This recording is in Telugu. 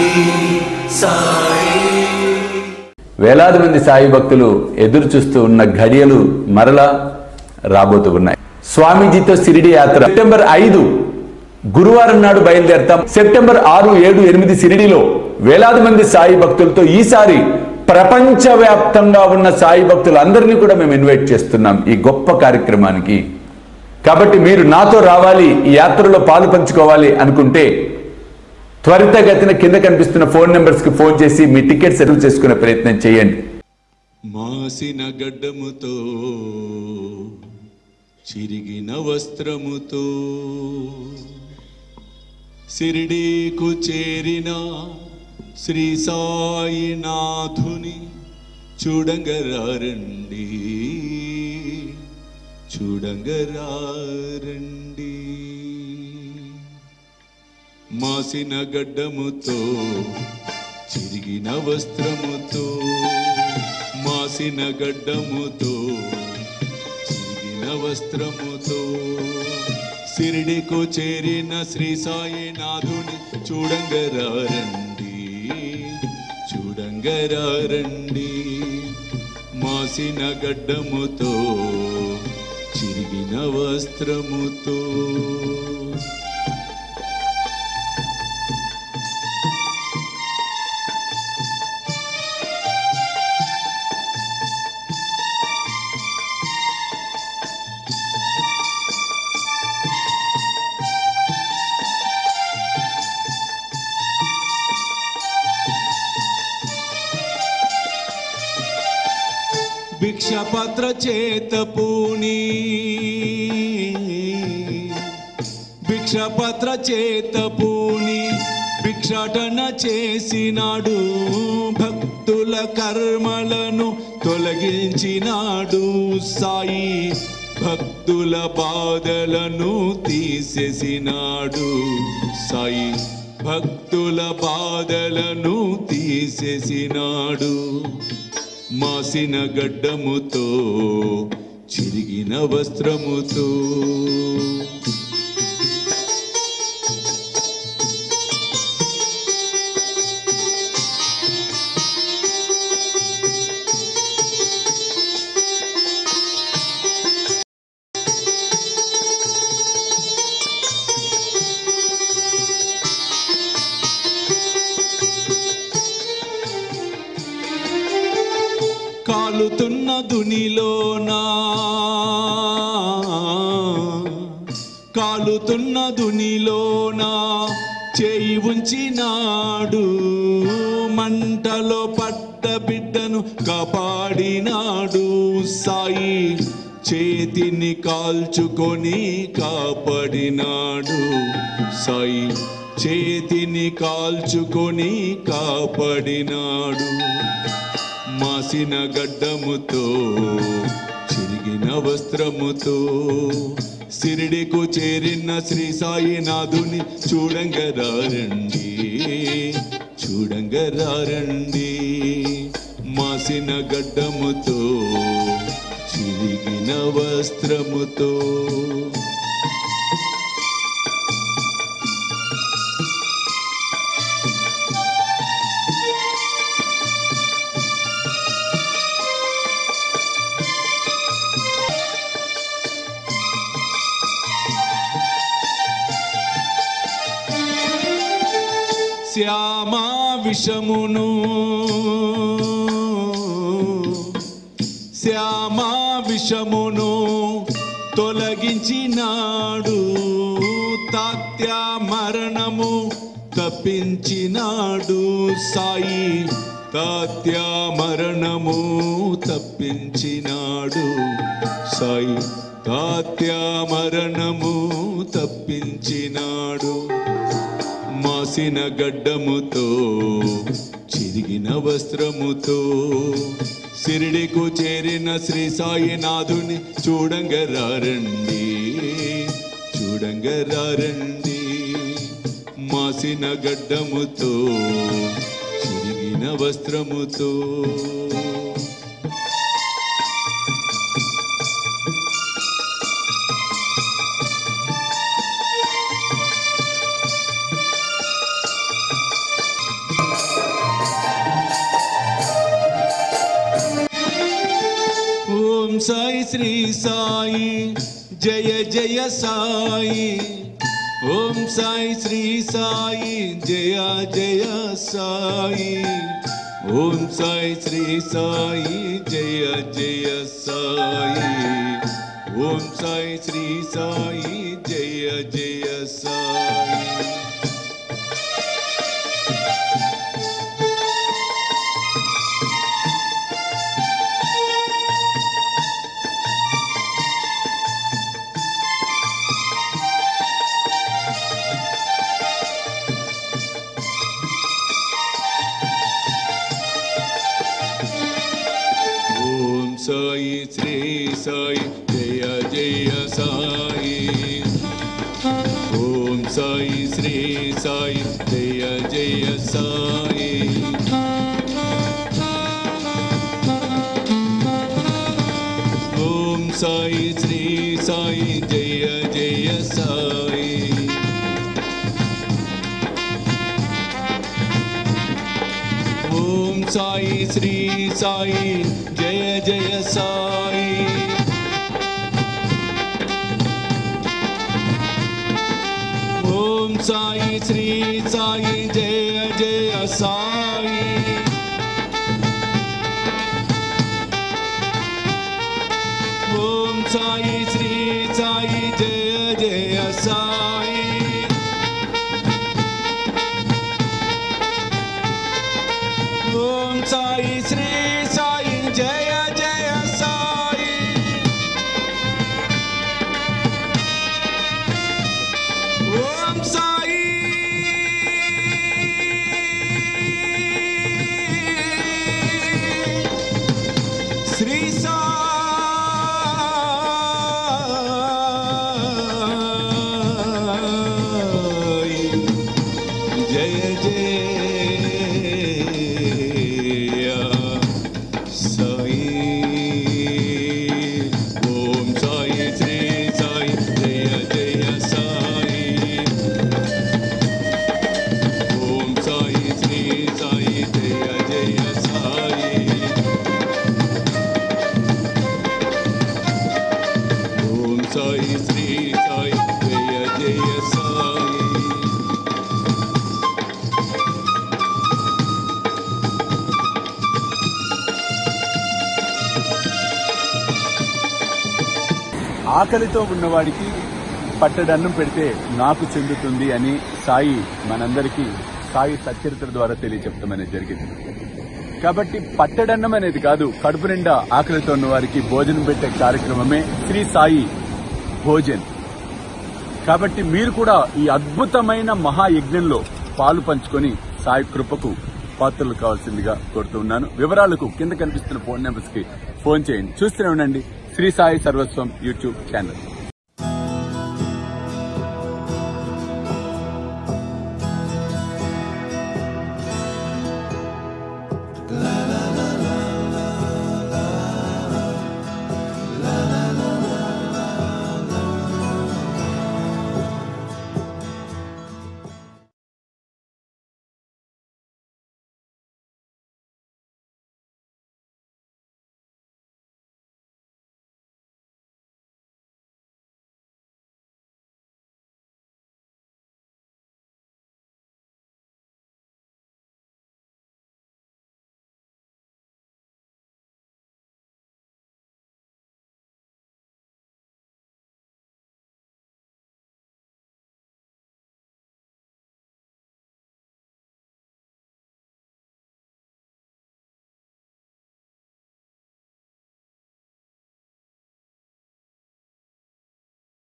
వేలాది మంది సాయి భక్తులు ఎదురు చూస్తూ ఉన్న ఘడియలు మరలా రాబోతూ ఉన్నాయి. స్వామీజీతో షిరిడి యాత్ర సెప్టెంబర్ 5 గురువారం నాడు బయలుదేరతాం. సెప్టెంబర్ 6, 7, 8 షిరిడిలో వేలాది మంది సాయి భక్తులతో ఈసారి ప్రపంచవ్యాప్తంగా ఉన్న సాయి భక్తులందరినీ కూడా మేము ఇన్వైట్ చేస్తున్నాం ఈ గొప్ప కార్యక్రమానికి. కాబట్టి మీరు నాతో రావాలి, ఈ యాత్రలో పాలు పంచుకోవాలి అనుకుంటే త్వరితగతిన కింద కనిపిస్తున్న ఫోన్ నెంబర్స్ కి ఫోన్ చేసి మీ టికెట్స్ రిజర్వ్ చేసుకునే ప్రయత్నం చేయండి. మాసిన గడ్డముతో చిరిగిన వస్త్రముతో షిరిడీకు చేరిన శ్రీ సాయినాథుని చూడంగరారండి, చూడంగరారండి. మాసిన గడ్డముతో చిరిగిన వస్త్రముతో, మాసిన గడ్డముతో చిరిగిన వస్త్రముతో షిరిడికు చేరిన శ్రీ సాయినాథుని చూడంగరారండి, చూడంగరారండి. మాసిన గడ్డముతో చిరిగిన వస్త్రముతో. భిక్షపత్ర చేత పూని, భిక్షపత్ర చేత పూని భిక్షాటన చేసినాడు, భక్తుల కర్మలను తొలగించినాడు సాయి, భక్తుల బాధలను తీసేసినాడు సాయి, భక్తుల బాధలను తీసేసినాడు. మాసిన గడ్డముతో చిరిగిన వస్త్రముతో. కాలుతున్న దునిలోనా, కాలుతున్న దునిలోనా చేయి ఉంచినాడు, మంటలో పడ్డ బిడ్డను కాపాడినాడు సాయి, చేతిని కాల్చుకొని కాపాడినాడు సాయి, చేతిని కాల్చుకొని కాపాడినాడు. మాసిన గడ్డముతో చిరిగిన వస్త్రముతో షిరిడికు చేరిన శ్రీ సాయినాథుని చూడంగరారండి, చూడంగరారండి. మాసిన గడ్డముతో చిరిగిన వస్త్రముతో. శ్యామా విషమును, శ్యామా విషమును తొలగించినాడు, తాత్య మరణము తప్పించినాడు సాయి, తాత్య మరణము తప్పించినాడు సాయి, తాత్య మరణము తప్పించినాడు. మాసిన గడ్డముతో చిరిగిన వస్త్రముతో షిరిడికు చేరిన శ్రీ సాయినాథుని చూడంగరారండి, చూడంగరారండి. మాసిన గడ్డముతో చిరిగిన వస్త్రముతో. సాయి శ్రీ సాయి జయ జయ సాయి ఓం సాయి శ్రీ సాయి జయ జయ సాయి ఓం సాయి శ్రీ సాయి జయ జయ సాయి ఓం సాయి శ్రీ సాయి జయ జయ సాయి సాయి శ్రీ సాయి జయ జయ సాయి ఓం సాయి శ్రీ సాయి జయ జయ సాయి ఓం సాయి శ్రీ సాయి జయ జయ సాయి ఓం సాయి శ్రీ సాయి జయ జయ సాయి ఓం సాయి శ్రీ సాయి జయ జయ సాయి ఓం సాయి శ్రీ సాయి జయ జయ సాయి ఓం సాయి శ్రీ సాయి జయ జయ సాయి ఓం సాయి శ్రీ సాయి జయ జయ ఆకలితో ఉన్నవాడికి పట్టడన్నం పెడితే నాకు చెందుతుంది అని సాయి మనందరికీ సాయి సచ్చరిత్ర ద్వారా తెలియచెప్తాం అనేది జరిగింది. కాబట్టి పట్టడన్నం అనేది కాదు, కడుపు నిండా ఆకలితో ఉన్న వారికి భోజనం పెట్టే కార్యక్రమమే శ్రీ సాయి భోజన్. కాబట్టి మీరు కూడా ఈ అద్భుతమైన మహాయజ్ఞంలో పాలు పంచుకొని సాయి కృపకు పాత్రలు కావాల్సిందిగా కోరుతున్నాను. వివరాలకు కింద కనిపిస్తున్న ఫోన్ నెంబర్స్ కి ఫోన్ చేయండి. చూస్తూనే ఉండండి శ్రీ సాయి సర్వస్వం యూట్యూబ్ ఛానల్.